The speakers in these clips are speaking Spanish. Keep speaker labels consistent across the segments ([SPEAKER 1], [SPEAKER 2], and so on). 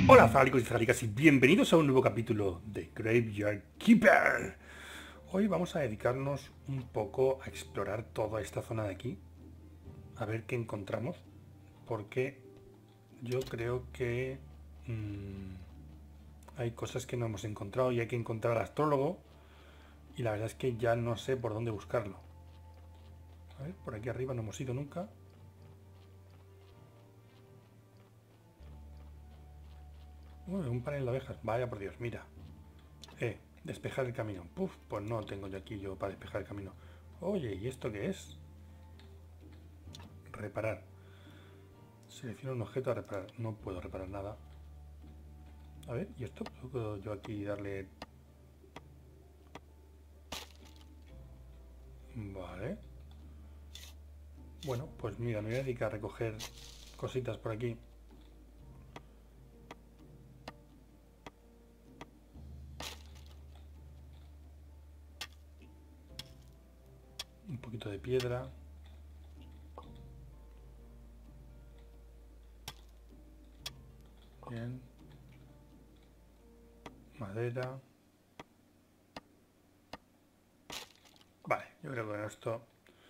[SPEAKER 1] Hola zagálicos y zagálicas y bienvenidos a un nuevo capítulo de Graveyard Keeper. Hoy vamos a dedicarnos un poco a explorar toda esta zona de aquí, a ver qué encontramos, porque yo creo que hay cosas que no hemos encontrado y hay que encontrar al astrólogo, y la verdad es que ya no sé por dónde buscarlo. A ver, por aquí arriba no hemos ido nunca. Uy, un panel de abejas, vaya por Dios, mira. Despejar el camino. Puf, pues no tengo yo aquí para despejar el camino. Oye, ¿y esto qué es? Reparar. Selecciona un objeto a reparar. No puedo reparar nada. A ver, ¿y esto? ¿Puedo yo aquí darle...? Vale. Bueno, pues mira, me voy a dedicar a recoger cositas por aquí. Un poquito de piedra. Bien. Madera. Vale, yo creo que con esto...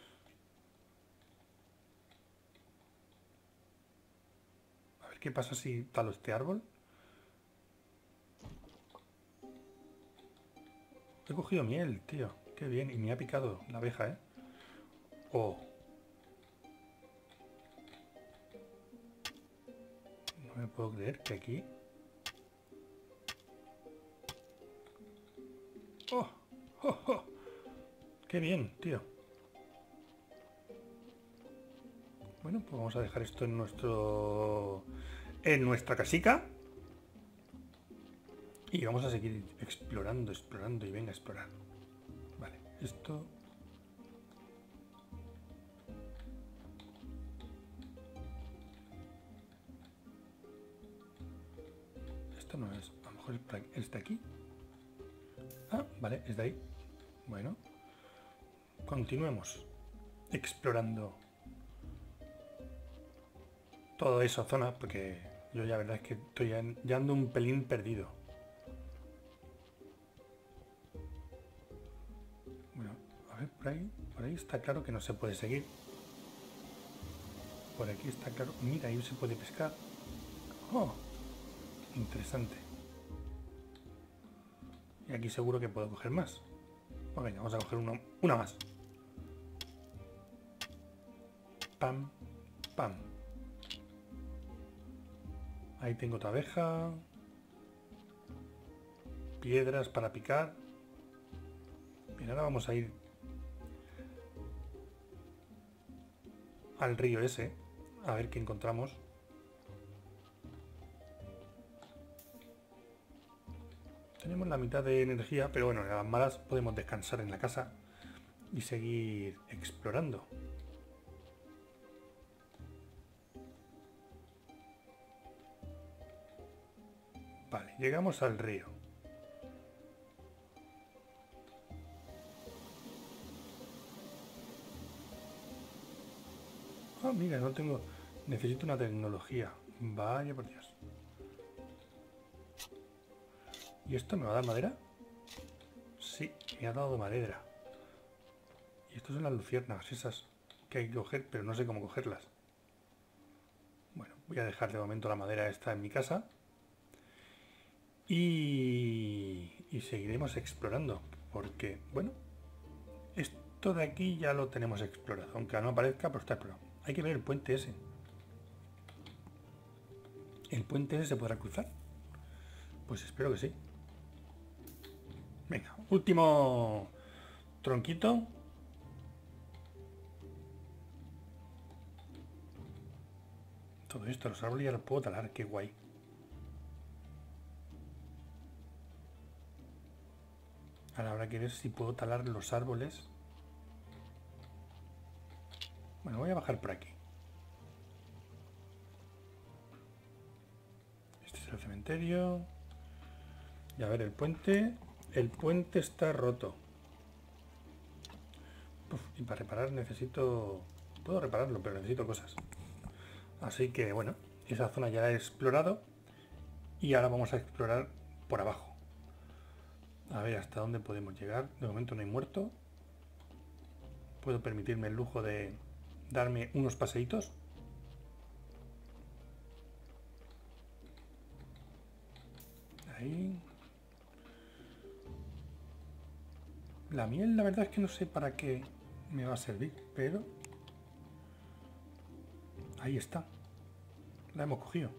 [SPEAKER 1] A ver qué pasa si talo este árbol. He cogido miel, tío. Qué bien. Y me ha picado la abeja, ¿eh? Oh. No me puedo creer que aquí... ¡Oh! ¡Oh, oh! ¡Qué bien, tío! Bueno, pues vamos a dejar esto en nuestra casica. Y vamos a seguir explorando y venga a explorar. Vale, esto... Esto no es... A lo mejor es de aquí. Ah, vale, es de ahí. Bueno. Continuemos explorando toda esa zona, porque yo ya la verdad es que estoy ya ando un pelín perdido. Bueno, a ver, por ahí está claro que no se puede seguir. Por aquí está claro. Mira, ahí se puede pescar. Oh, interesante. Y aquí seguro que puedo coger más. Pues venga, vamos a coger una más. Pam, pam. Ahí tengo otra abeja. Piedras para picar. Bien, ahora vamos a ir al río ese. A ver qué encontramos. Tenemos la mitad de energía, pero bueno, a las malas podemos descansar en la casa y seguir explorando. Vale, llegamos al río. Ah, mira, no tengo... Necesito una tecnología. Vaya por Dios. ¿Y esto me va a dar madera? Sí, me ha dado madera. Y estos son las luciérnagas, esas que hay que coger, pero no sé cómo cogerlas. Bueno, voy a dejar de momento la madera esta en mi casa. Y seguiremos explorando. Porque, bueno, esto de aquí ya lo tenemos explorado. Aunque no aparezca, pero está explorado. Hay que ver el puente ese. ¿El puente ese se podrá cruzar? Pues espero que sí. Venga, último tronquito. Todo esto, los árboles ya los puedo talar, qué guay. Ahora habrá que ver si puedo talar los árboles. Bueno, voy a bajar por aquí. Este es el cementerio. Y a ver, el puente. El puente está roto. Uf, y para reparar necesito... Puedo repararlo, pero necesito cosas. Así que bueno, esa zona ya la he explorado. Y ahora vamos a explorar por abajo. A ver hasta dónde podemos llegar. De momento no hay muerto. Puedo permitirme el lujo de darme unos paseitos. Ahí. La miel, la verdad es que no sé para qué me va a servir, pero ahí está. La hemos cogido.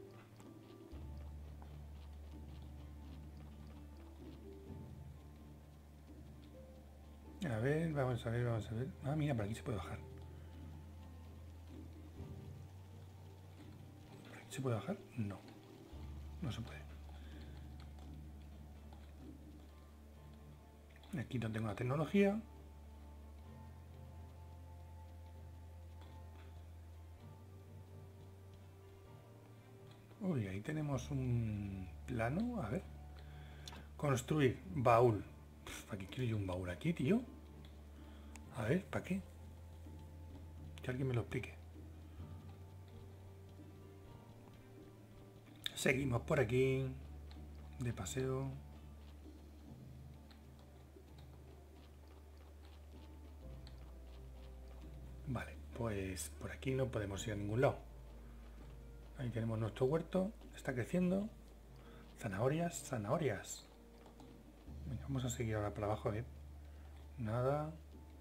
[SPEAKER 1] A ver, vamos a ver, vamos a ver. Ah, mira, por aquí se puede bajar. ¿Por aquí se puede bajar? No, no se puede. Aquí no tengo la tecnología. Uy, ahí tenemos un plano. A ver. Construir. Baúl. ¿Para qué quiero yo un baúl aquí, tío? A ver, ¿para qué? Que alguien me lo explique. Seguimos por aquí. De paseo. Vale, pues por aquí no podemos ir a ningún lado. Ahí tenemos nuestro huerto. Está creciendo. Zanahorias, zanahorias. Venga, vamos a seguir ahora para abajo, a ver. Nada.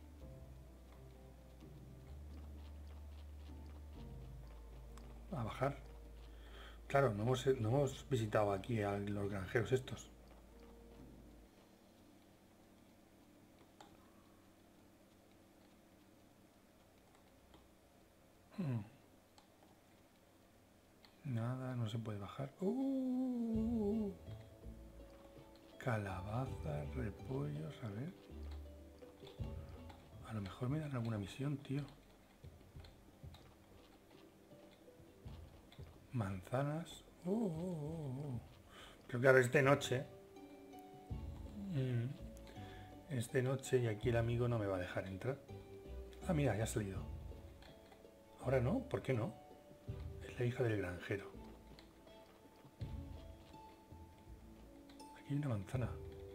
[SPEAKER 1] A bajar. Claro, no hemos visitado aquí a los granjeros estos. Nada, no se puede bajar. Calabazas, repollos, a ver. A lo mejor me dan alguna misión, tío. Manzanas. Pero claro, es de noche. Es de noche y aquí el amigo no me va a dejar entrar. Ah, mira, ya ha salido. Ahora no, ¿por qué no? Es la hija del granjero. Aquí hay una manzana.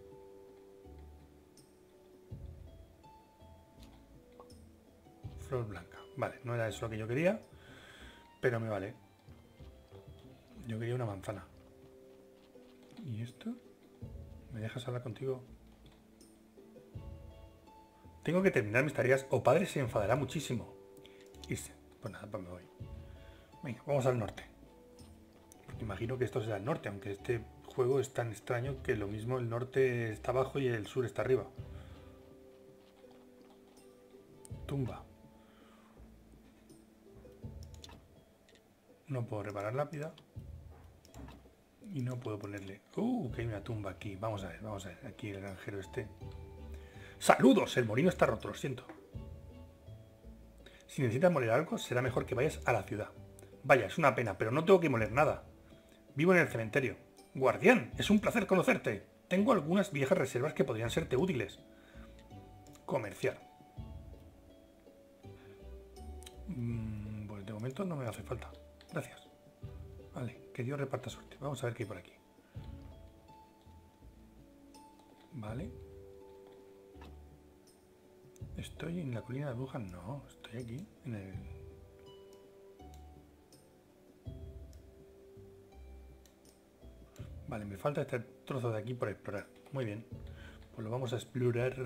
[SPEAKER 1] Flor blanca. Vale, no era eso lo que yo quería, pero me vale. Yo quería una manzana. ¿Y esto? ¿Me dejas hablar contigo? Tengo que terminar mis tareas o padre se enfadará muchísimo. Irse. Pues nada, pues me voy. Venga, vamos al norte. Porque imagino que esto será el norte, aunque este juego es tan extraño que lo mismo el norte está abajo y el sur está arriba. Tumba. No puedo reparar lápida. Y no puedo ponerle... que hay una tumba aquí. Vamos a ver. Aquí el granjero este. ¡Saludos! El molino está roto, lo siento. Si necesitas moler algo, será mejor que vayas a la ciudad. Vaya, es una pena, pero no tengo que moler nada. Vivo en el cementerio. Guardián, es un placer conocerte. Tengo algunas viejas reservas que podrían serte útiles. Comerciar. Pues de momento no me hace falta. Gracias. Vale, que Dios reparta suerte. Vamos a ver qué hay por aquí. Vale. ¿Estoy en la colina de brujas? No, estoy aquí, en el... Vale, me falta este trozo de aquí por explorar. Muy bien. Pues lo vamos a explorar.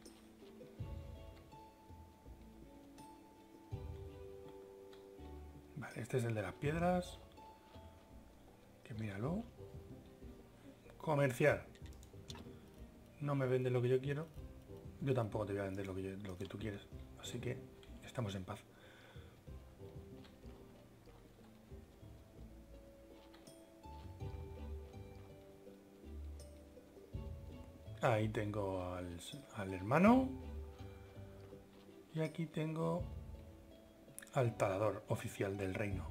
[SPEAKER 1] Vale, este es el de las piedras. Que míralo. Comerciar. No me vende lo que yo quiero. Yo tampoco te voy a vender lo que tú quieres. Así que estamos en paz. Ahí tengo al hermano. Y aquí tengo al talador oficial del reino.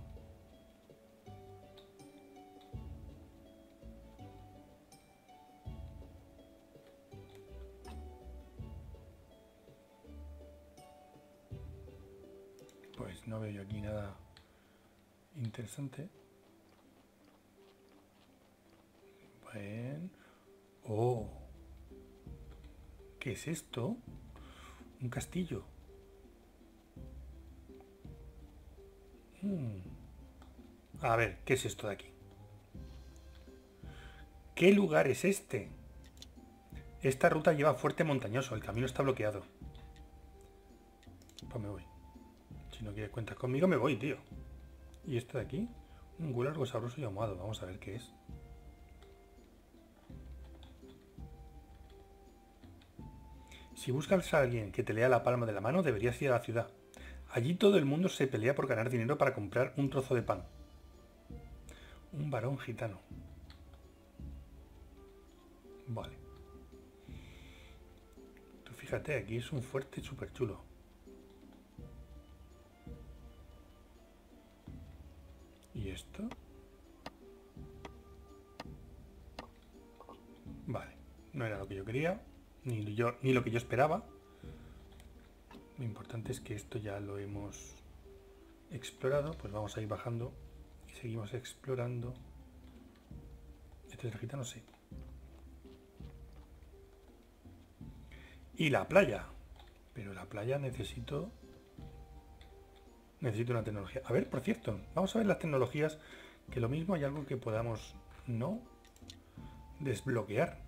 [SPEAKER 1] Pues no veo yo aquí nada interesante. ver. Oh. ¿Qué es esto? Un castillo. A ver, ¿qué es esto de aquí? ¿Qué lugar es este? Esta ruta lleva fuerte montañoso. El camino está bloqueado. Pues me voy. Si no quieres cuentas conmigo, me voy, tío. ¿Y esto de aquí? Un gulag algo sabroso y ahumado. Vamos a ver qué es. Si buscas a alguien que te lea la palma de la mano, deberías ir a la ciudad. Allí todo el mundo se pelea por ganar dinero para comprar un trozo de pan. Un varón gitano. Vale. Tú fíjate, aquí es un fuerte súper chulo. ¿Y esto? Vale. No era lo que yo quería. Ni lo que yo esperaba. Lo importante es que esto ya lo hemos explorado. Pues vamos a ir bajando y seguimos explorando. ¿Este es el gitano? Sí. Y la playa. Pero la playa necesito una tecnología. A ver, por cierto, vamos a ver las tecnologías. Que lo mismo hay algo que podamos no desbloquear.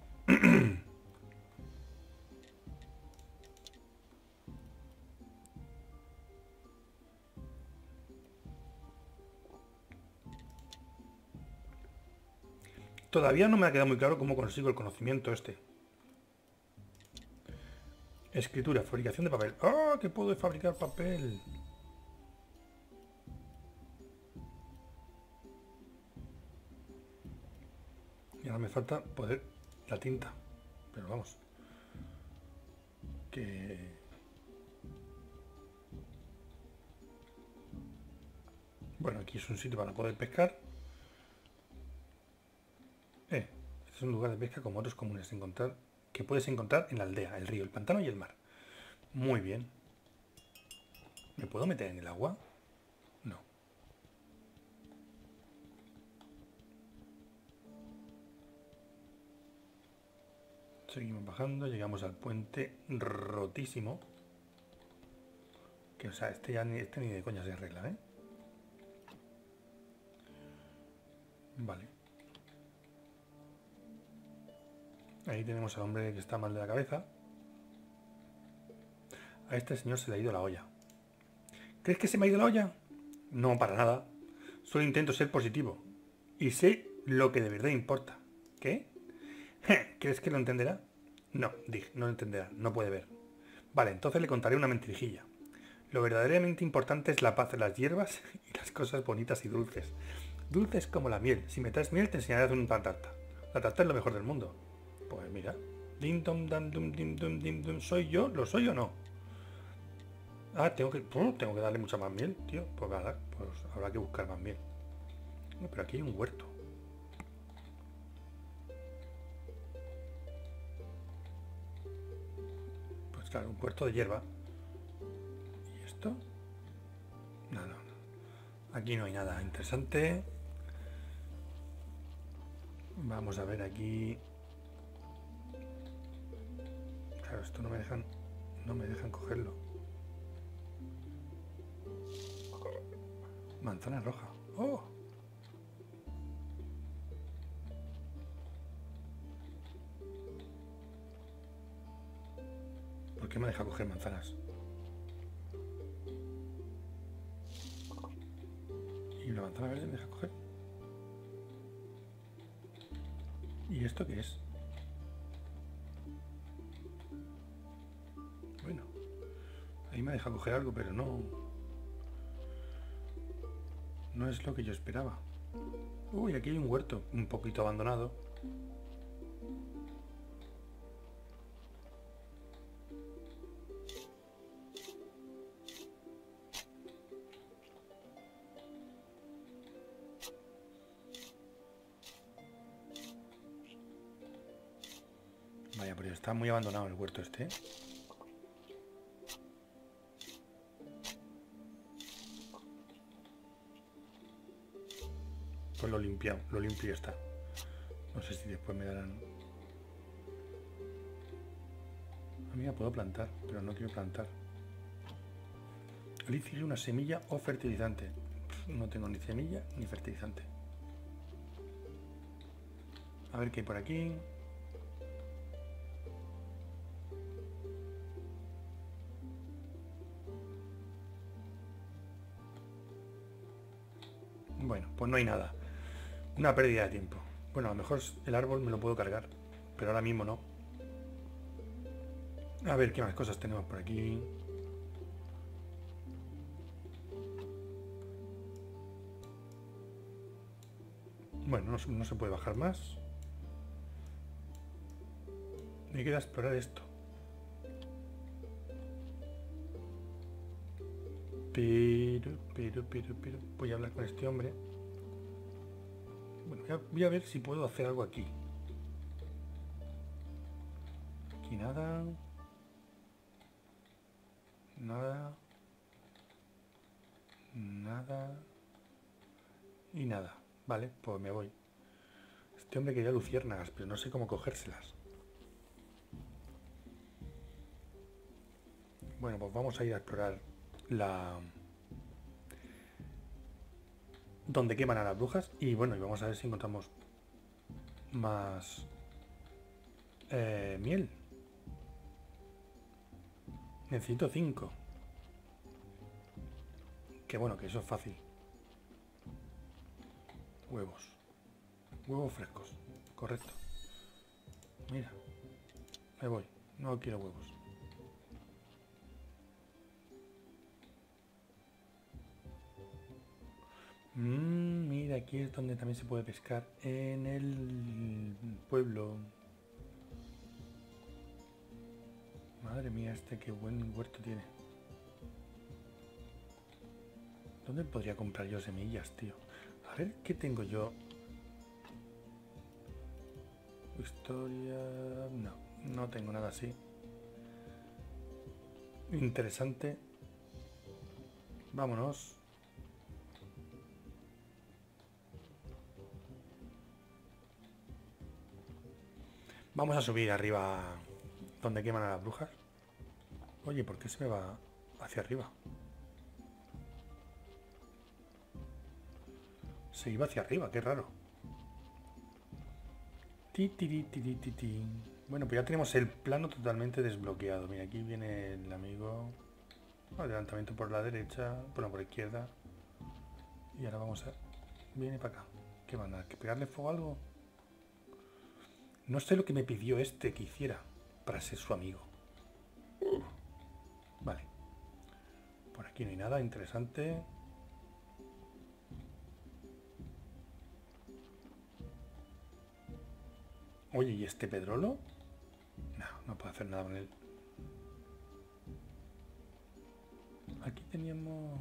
[SPEAKER 1] Todavía no me ha quedado muy claro cómo consigo el conocimiento este. Escritura, fabricación de papel. ¡Ah! ¡Que puedo fabricar papel! Y ahora me falta poder la tinta. Pero vamos. Que... Bueno, aquí es un sitio para poder pescar. Este es un lugar de pesca como otros comunes que puedes encontrar en la aldea, el río, el pantano y el mar. Muy bien. ¿Me puedo meter en el agua? No. Seguimos bajando, llegamos al puente rotísimo. Que, o sea, este ni de coña se arregla, ¿eh? Vale. Ahí tenemos al hombre que está mal de la cabeza. A este señor se le ha ido la olla. ¿Crees que se me ha ido la olla? No, para nada. Solo intento ser positivo. Y sé lo que de verdad importa. ¿Qué? ¿Crees que lo entenderá? No, Dig, no lo entenderá. No puede ver. Vale, entonces le contaré una mentirijilla. Lo verdaderamente importante es la paz, las hierbas y las cosas bonitas y dulces. Dulces como la miel. Si me traes miel te enseñaré a hacer una tarta. La tarta es lo mejor del mundo. Pues mira. Dim dum dum dum dim dum dim dum. ¿Soy yo? ¿Lo soy o no? Ah, tengo que darle mucha más miel, tío. Pues nada, pues habrá que buscar más miel. No, pero aquí hay un huerto. Pues claro, un huerto de hierba. ¿Y esto? No, no, no. Aquí no hay nada interesante. Vamos a ver aquí. Claro, esto no me dejan cogerlo. Manzana roja. ¡Oh! ¿Por qué me deja coger manzanas? ¿Y la manzana verde me deja coger? ¿Y esto qué es? Bueno, ahí me deja coger algo, pero no es lo que yo esperaba. Uy, aquí hay un huerto un poquito abandonado. Vaya, pero está muy abandonado el huerto este, ¿eh? Pues lo limpio está. No sé si después me darán... Ah, mira, puedo plantar, pero no quiero plantar. Elige una semilla o fertilizante. No tengo ni semilla ni fertilizante. A ver qué hay por aquí. Bueno, pues no hay nada. Una pérdida de tiempo. Bueno, a lo mejor el árbol me lo puedo cargar, pero ahora mismo no. A ver qué más cosas tenemos por aquí. Bueno, no se puede bajar más. Me queda explorar esto. Pero... Voy a hablar con este hombre. Bueno, voy a ver si puedo hacer algo aquí. Aquí nada. Nada. Nada. Y nada. Vale, pues me voy. Este hombre quería luciérnagas, pero no sé cómo cogérselas. Bueno, pues vamos a ir a explorar donde queman a las brujas. Y bueno, y vamos a ver si encontramos más miel. Necesito 5. Que bueno, que eso es fácil. Huevos. Huevos frescos. Correcto. Mira. Me voy. No quiero huevos. Mira, aquí es donde también se puede pescar. En el pueblo. Madre mía, qué buen huerto tiene. ¿Dónde podría comprar yo semillas, tío? A ver, ¿qué tengo yo? Historia... No tengo nada así. Interesante. Vámonos. Vamos a subir arriba donde queman a las brujas. Oye, ¿por qué se me va hacia arriba? Se iba hacia arriba, qué raro. Bueno, pues ya tenemos el plano totalmente desbloqueado. Mira, aquí viene el amigo. Adelantamiento por la derecha, bueno, por la izquierda. Y ahora vamos a... Viene para acá. ¿Qué van a pegarle fuego a algo? No sé lo que me pidió este que hiciera para ser su amigo. Vale. Por aquí no hay nada interesante. Oye, ¿y este pedrolo? No puedo hacer nada con él. Aquí teníamos...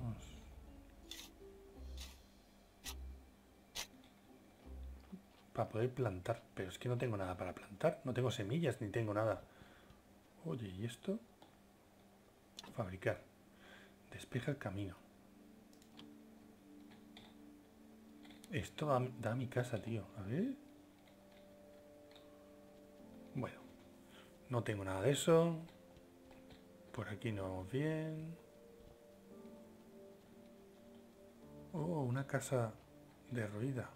[SPEAKER 1] Para poder plantar. Pero es que no tengo nada para plantar. No tengo semillas ni tengo nada. Oye, ¿y esto? Fabricar. Despeja el camino. Esto da a mi casa, tío. A ver. Bueno. No tengo nada de eso. Por aquí no vamos bien. Oh, una casa derruida.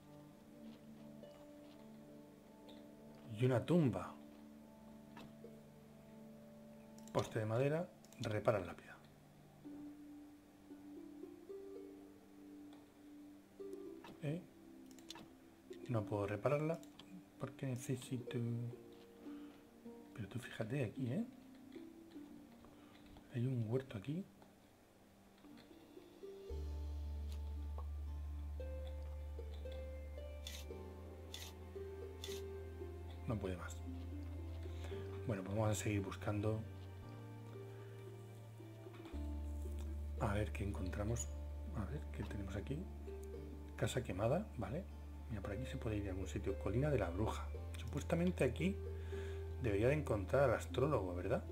[SPEAKER 1] Y una tumba. Poste de madera. Repara lápida. No puedo repararla porque necesito... Pero tú fíjate aquí, ¿eh? Hay un huerto aquí. No puede más. Bueno, pues vamos a seguir buscando. A ver qué encontramos. A ver qué tenemos aquí. Casa quemada, ¿vale? Mira, por aquí se puede ir a algún sitio. Colina de la Bruja. Supuestamente aquí debería de encontrar al astrólogo, ¿verdad?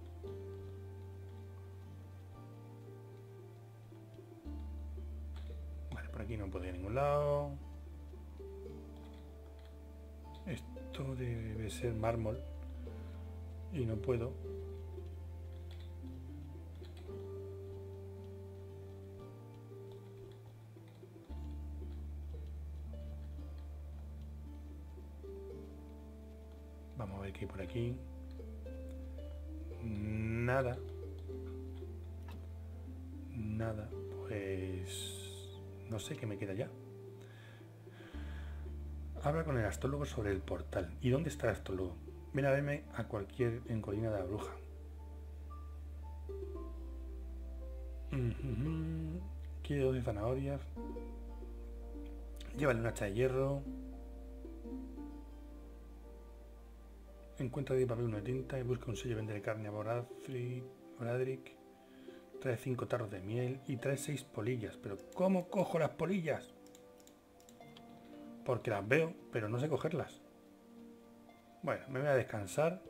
[SPEAKER 1] Vale, por aquí no puedo ir a ningún lado. Esto Esto debe ser mármol. Y no puedo. Vamos a ver qué hay por aquí. Nada. Nada. Pues... no sé qué me queda ya. Habla con el astrólogo sobre el portal. ¿Y dónde está el astrólogo? Ven a verme a cualquier en Colina de la Bruja. Quiere 12 zanahorias. Llévale un hacha de hierro. Encuentra 10 papel, una tinta y busca un sello vende de carne a Bradrick. Trae 5 tarros de miel y trae 6 polillas. ¿Pero cómo cojo las polillas? Porque las veo, pero no sé cogerlas. Bueno, me voy a descansar.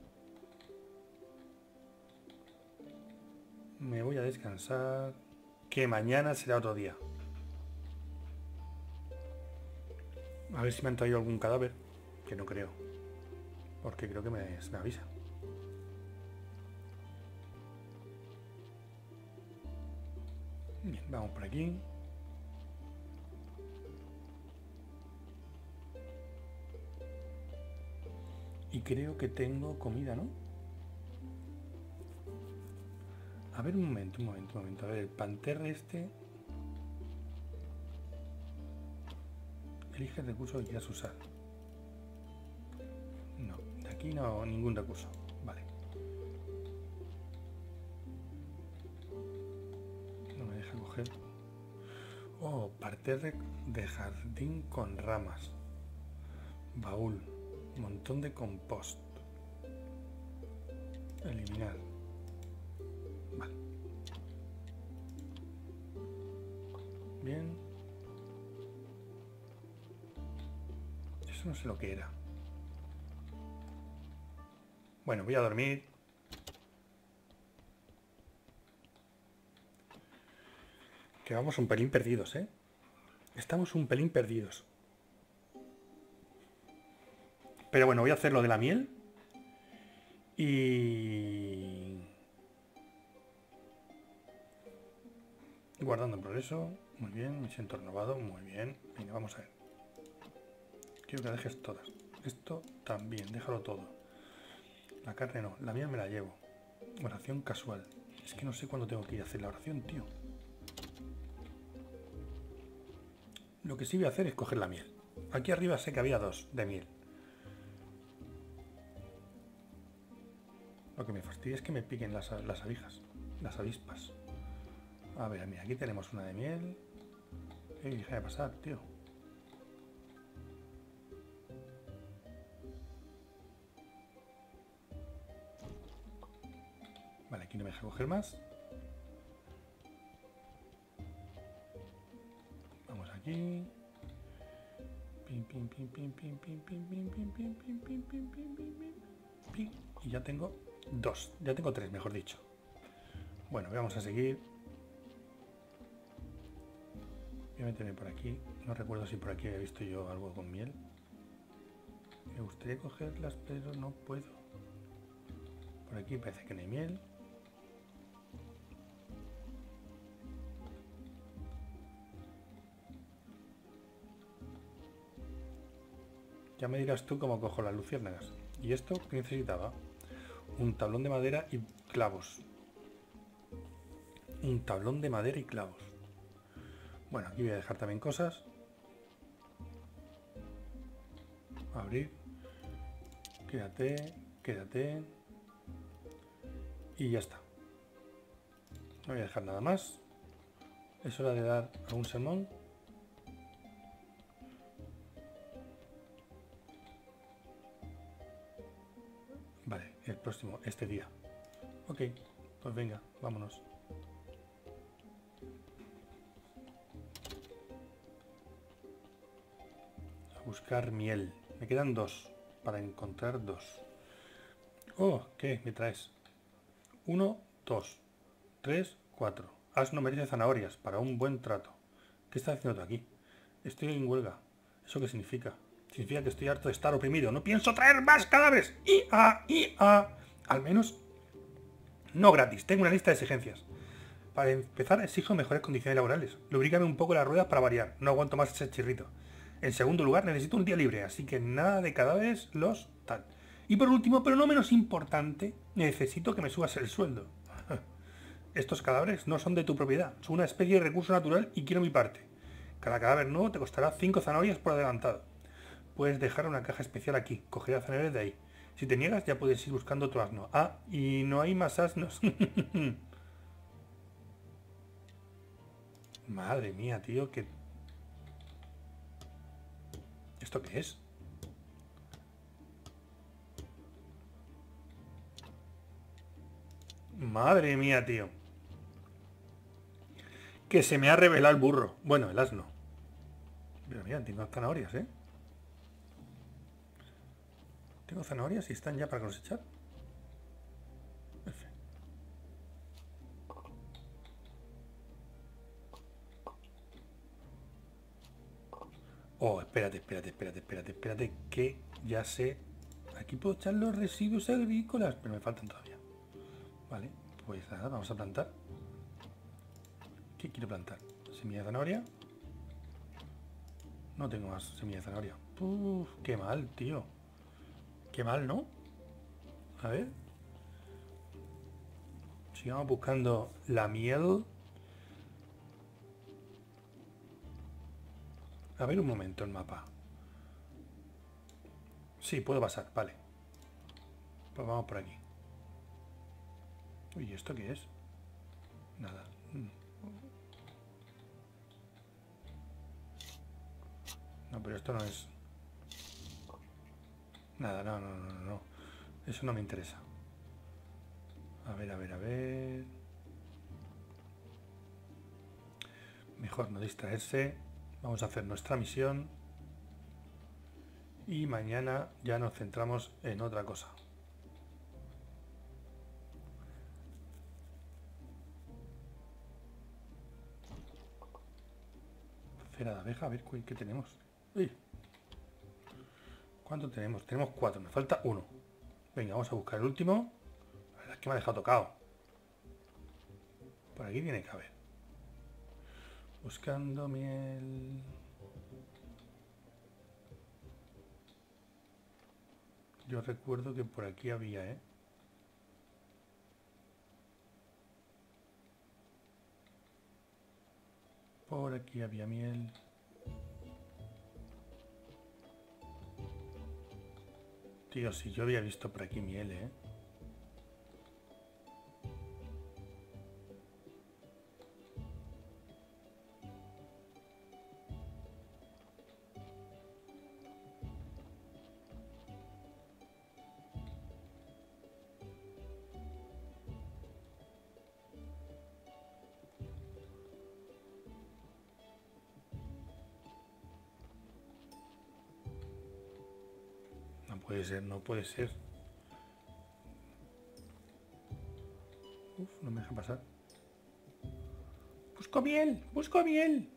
[SPEAKER 1] Me voy a descansar. Que mañana será otro día. A ver si me han traído algún cadáver. Que no creo. Porque creo que me avisa. Bien, vamos por aquí. Y creo que tengo comida, ¿no? A ver, un momento. A ver, el panter este... Elige el recurso que quieras usar. No, de aquí no, ningún recurso. Vale. No me deja coger. Oh, parterre de jardín con ramas. Baúl. Montón de compost. Eliminar. Vale. Bien. Eso no sé lo que era. Bueno, voy a dormir. Que vamos un pelín perdidos, ¿eh? Estamos un pelín perdidos. Pero bueno, voy a hacer lo de la miel. Y... guardando el progreso. Muy bien, me siento renovado. Muy bien. Venga, vamos a ver. Quiero que la dejes todas. Esto también, déjalo todo. La carne no, la miel me la llevo. Oración casual. Es que no sé cuándo tengo que ir a hacer la oración, tío. Lo que sí voy a hacer es coger la miel. Aquí arriba sé que había 2 de miel. Lo que me fastidia es que me piquen las abejas, las avispas. A ver, mira, aquí tenemos una de miel. Deja de pasar, tío. Vale, aquí no me deja coger más. Vamos aquí. Pim, pim, pim, pim, pim, pim, pim, pim, pim, pim, pim, pim, pim, pim, pim, pim. Y ya tengo 2. Ya tengo 3, mejor dicho. Bueno, vamos a seguir. Voy a meterme por aquí. No recuerdo si por aquí había visto yo algo con miel. Me gustaría cogerlas, pero no puedo. Por aquí parece que no hay miel. Ya me dirás tú cómo cojo las luciérnagas. ¿Y esto qué necesitaba? Un tablón de madera y clavos. Un tablón de madera y clavos. Bueno, aquí voy a dejar también cosas. Abrir. Quédate, quédate. Y ya está. No voy a dejar nada más. Es hora de dar a un sermón. Vale, el próximo, este día. Ok, pues venga, vámonos. A buscar miel. Me quedan 2 para encontrar 2. Oh, ¿qué me traes? 1, 2, 3, 4. Asno merece zanahorias para un buen trato. ¿Qué estás haciendo tú aquí? Estoy en huelga. ¿Eso qué significa? Significa que estoy harto de estar oprimido. No pienso traer más cadáveres. Al menos no gratis. Tengo una lista de exigencias. Para empezar, exijo mejores condiciones laborales. Lubrícame un poco las ruedas para variar. No aguanto más ese chirrito. En segundo lugar, necesito un día libre, así que nada de cadáveres, los tal. Y por último, pero no menos importante, necesito que me subas el sueldo. Estos cadáveres no son de tu propiedad. Son una especie de recurso natural y quiero mi parte. Cada cadáver nuevo te costará 5 zanahorias por adelantado. Puedes dejar una caja especial aquí. Cogeré zanahorias de ahí. Si te niegas, ya puedes ir buscando otro asno. Ah, y no hay más asnos. Madre mía, tío, que... ¿Esto qué es? Madre mía, tío. Que se me ha revelado el burro. Bueno, el asno. Pero mira, tengo zanahorias, ¿eh? Tengo zanahorias y están ya para cosechar. F. Oh, espérate, que ya sé. Aquí puedo echar los residuos agrícolas, pero me faltan todavía. Vale, pues nada, vamos a plantar. ¿Qué quiero plantar? Semilla de zanahoria. No tengo más semilla de zanahoria. Uf, qué mal, tío. Qué mal, ¿no? A ver. Sigamos buscando la miel. A ver un momento el mapa. Sí, puedo pasar, vale. Pues vamos por aquí. Uy, ¿esto qué es? Nada. No, pero esto no es... Nada, no. Eso no me interesa. A ver. Mejor no distraerse. Vamos a hacer nuestra misión. Y mañana ya nos centramos en otra cosa. Cera de abeja, a ver qué tenemos. Uy. ¿Cuánto tenemos? Tenemos 4, me falta 1. Venga, vamos a buscar el último. La verdad es que me ha dejado tocado. Por aquí tiene que haber. Buscando miel. Yo recuerdo que por aquí había, ¿eh? Por aquí había miel. Tío, si yo había visto por aquí miel, ¿eh? No puede ser. Uf, no me deja pasar. Busco miel.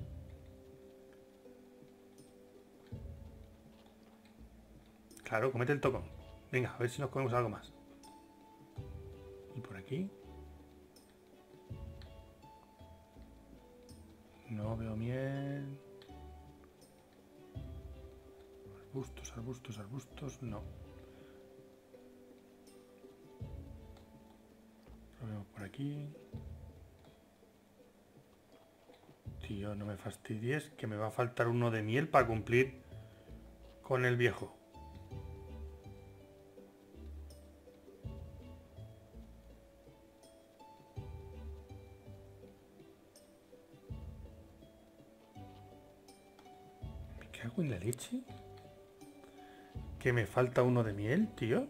[SPEAKER 1] Claro, comete el tocón. Venga, a ver si nos comemos algo más. Y por aquí. No veo miel. Arbustos, no. Lo vemos por aquí. Tío, no me fastidies, que me va a faltar uno de miel para cumplir con el viejo. ¿Me cago en la leche? ¿Que me falta uno de miel, tío?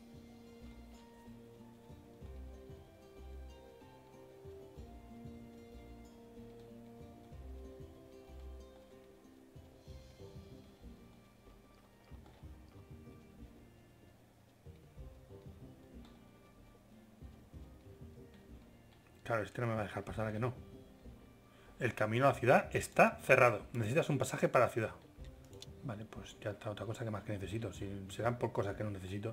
[SPEAKER 1] Claro, este no me va a dejar pasar, ¿a que no? El camino a la ciudad está cerrado. Necesitas un pasaje para la ciudad. Vale, pues ya está otra cosa que más que necesito. Si serán por cosas que no necesito.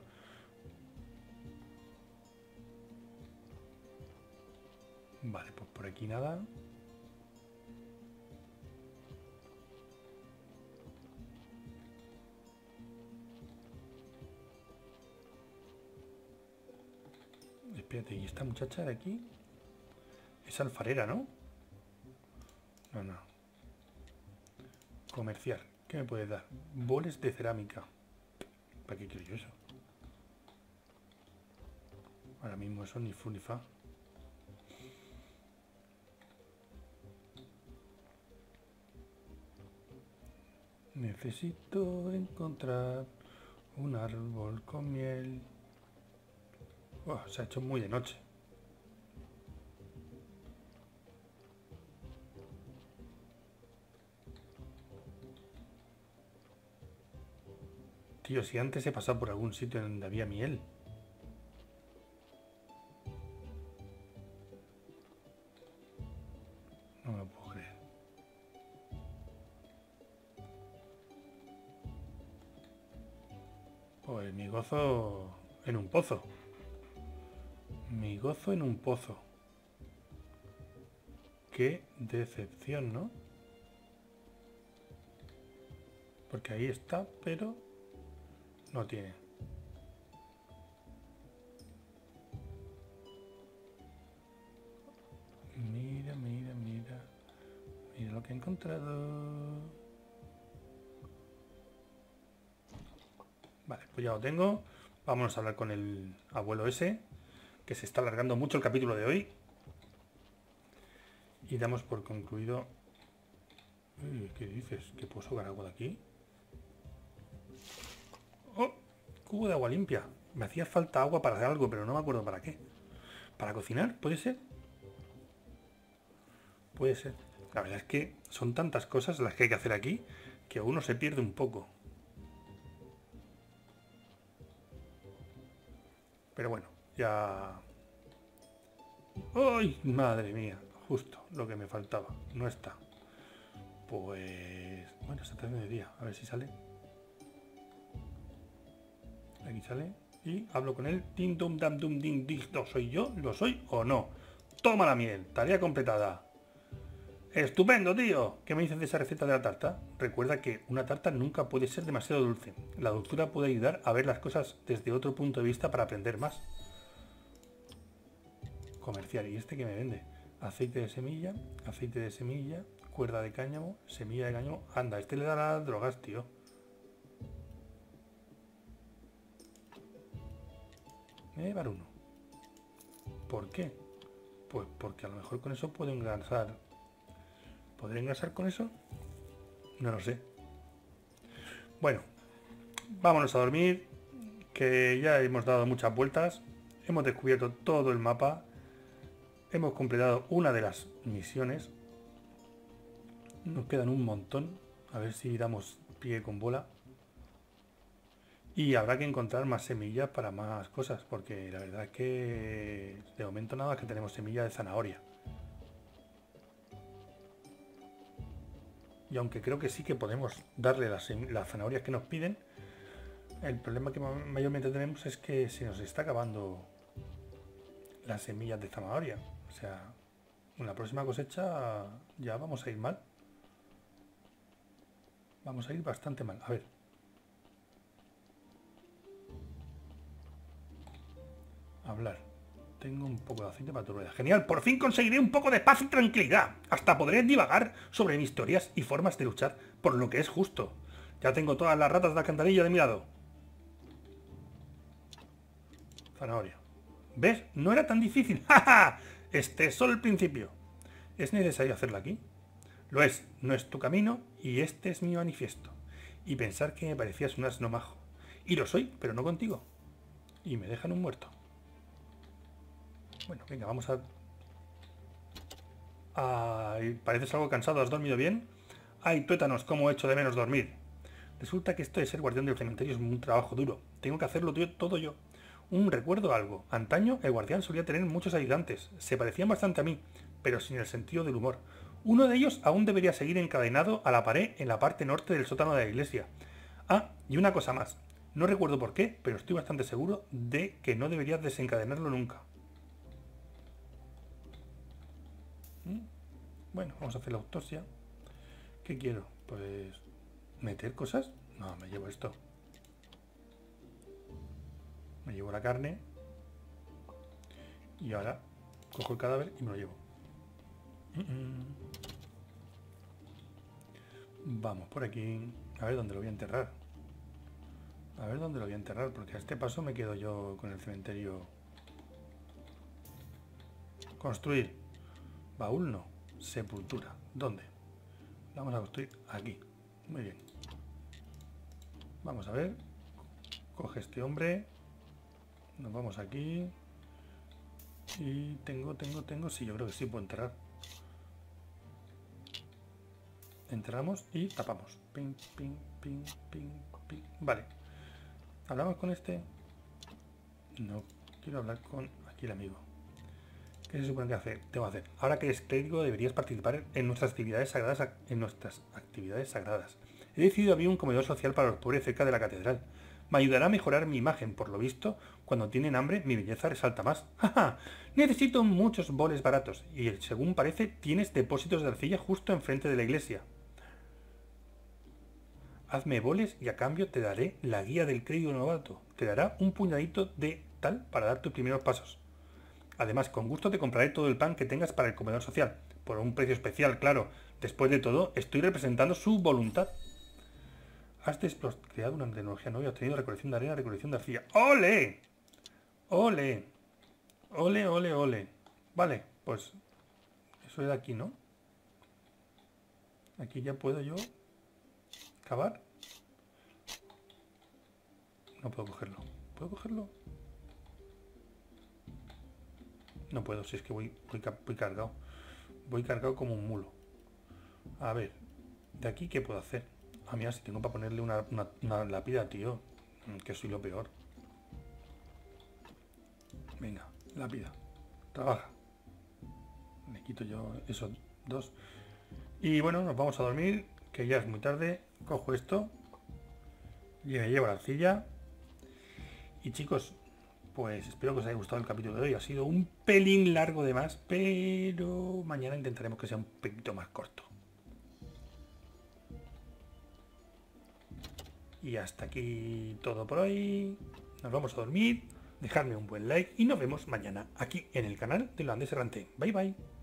[SPEAKER 1] Vale, pues por aquí nada. Espérate, ¿y esta muchacha de aquí? Es alfarera, ¿no? No, no. Comerciar. ¿Qué me puedes dar? Boles de cerámica. ¿Para qué quiero yo eso? Ahora mismo eso ni fu ni fa. Necesito encontrar un árbol con miel. Oh, se ha hecho muy de noche. Tío, si antes he pasado por algún sitio donde había miel. No me lo puedo creer. Pues mi gozo en un pozo. Mi gozo en un pozo. Qué decepción, ¿no? Porque ahí está, pero no tiene. Mira, mira, mira. Mira lo que he encontrado. Vale, pues ya lo tengo. Vámonos a hablar con el abuelo ese, que se está alargando mucho el capítulo de hoy. Y damos por concluido... ¿Qué dices? ¿Que puedo sacar agua de aquí? ¡Oh! Cubo de agua limpia. Me hacía falta agua para hacer algo, pero no me acuerdo para qué. ¿Para cocinar? ¿Puede ser? Puede ser. La verdad es que son tantas cosas las que hay que hacer aquí que uno se pierde un poco. Pero bueno, ya... ¡Ay! Madre mía. Justo lo que me faltaba. No está. Pues... Bueno, está tarde de día. A ver si sale. Aquí sale. Y hablo con él. Din dum dam dum din dig. ¿Lo soy yo? ¿Lo soy o no? Toma la miel. Tarea completada. ¡Estupendo, tío! ¿Qué me dices de esa receta de la tarta? Recuerda que una tarta nunca puede ser demasiado dulce. La dulzura puede ayudar a ver las cosas desde otro punto de vista para aprender más. Comercial. ¿Y este qué me vende? Aceite de semilla, cuerda de cáñamo, semilla de cáñamo. Anda, este le dará drogas, tío. Me voy a llevar uno. ¿Por qué? Pues porque a lo mejor con eso puedo engrasar. ¿Podré engrasar con eso? No lo sé. Bueno, vámonos a dormir, que ya hemos dado muchas vueltas. Hemos descubierto todo el mapa. Hemos completado una de las misiones. Nos quedan un montón. A ver si damos pie con bola. Y habrá que encontrar más semillas para más cosas, porque la verdad es que de momento nada más que tenemos semillas de zanahoria. Y aunque creo que sí que podemos darle las zanahorias que nos piden, el problema que mayormente tenemos es que se nos está acabando las semillas de zanahoria. O sea, en la próxima cosecha ya vamos a ir mal. Vamos a ir bastante mal. A ver. Hablar. Tengo un poco de aceite para tu rueda. Genial, por fin conseguiré un poco de paz y tranquilidad. Hasta podré divagar sobre mis teorías y formas de luchar por lo que es justo. Ya tengo todas las ratas de alcantarilla de mi lado. Zanahoria. ¿Ves? No era tan difícil. ¡Ja, ja! Este es solo el principio. ¿Es necesario hacerlo aquí? Lo es, no es tu camino y este es mi manifiesto. Y pensar que me parecías un asno majo. Y lo soy, pero no contigo. Y me dejan un muerto. Bueno, venga, vamos a... Ay, pareces algo cansado, ¿has dormido bien? Ay, tuétanos, cómo echo de menos dormir. Resulta que esto de ser guardián del cementerio es un trabajo duro. Tengo que hacerlo todo yo. Recuerdo algo. Antaño el guardián solía tener muchos ayudantes. Se parecían bastante a mí, pero sin el sentido del humor. Uno de ellos aún debería seguir encadenado a la pared en la parte norte del sótano de la iglesia. Ah, y una cosa más. No recuerdo por qué, pero estoy bastante seguro de que no deberías desencadenarlo nunca. Bueno, vamos a hacer la autopsia. ¿Qué quiero? Pues... ¿meter cosas? No, me llevo esto. Me llevo la carne. Y ahora cojo el cadáver y me lo llevo. Vamos por aquí. A ver dónde lo voy a enterrar. A ver dónde lo voy a enterrar, porque a este paso me quedo yo con el cementerio. Construir. Baúl no. Sepultura. ¿Dónde? Vamos a construir aquí. Muy bien. Vamos a ver. Coge este hombre. Nos vamos aquí. Y tengo. Sí, yo creo que sí puedo enterrar. Enterramos y tapamos. Ping, ping, ping, ping, ping. Vale. ¿Hablamos con este? No. Quiero hablar con aquí el amigo. ¿Qué se supone que tengo que hacer? Ahora que eres clérigo deberías participar en nuestras actividades sagradas. He decidido abrir un comedor social para los pobres cerca de la catedral. Me ayudará a mejorar mi imagen. Por lo visto, cuando tienen hambre, mi belleza resalta más. ¡Ja! Necesito muchos boles baratos. Y según parece, tienes depósitos de arcilla justo enfrente de la iglesia. Hazme boles y a cambio te daré la guía del clérigo novato. Te dará un puñadito de tal para dar tus primeros pasos. Además, con gusto te compraré todo el pan que tengas para el comedor social. Por un precio especial, claro. Después de todo, estoy representando su voluntad. Has creado una tecnología nueva y obtenido recolección de arena, recolección de arcilla. ¡Ole! ¡Ole! ¡Ole, ole, ole! Vale, pues... eso es de aquí, ¿no? Aquí ya puedo yo... ¿cavar? No puedo cogerlo. ¿Puedo cogerlo? No puedo, si es que voy cargado. Voy cargado como un mulo. A ver, ¿de aquí qué puedo hacer? Ah, mira, si tengo para ponerle una lápida, tío. Que soy lo peor. Venga, lápida. Trabaja. Me quito yo esos dos. Y bueno, nos vamos a dormir, que ya es muy tarde. Cojo esto. Y me llevo la arcilla. Y chicos... pues espero que os haya gustado el capítulo de hoy. Ha sido un pelín largo de más, pero mañana intentaremos que sea un poquito más corto. Y hasta aquí todo por hoy. Nos vamos a dormir. Dejadme un buen like y nos vemos mañana aquí en el canal de Holandés Errante. Bye bye.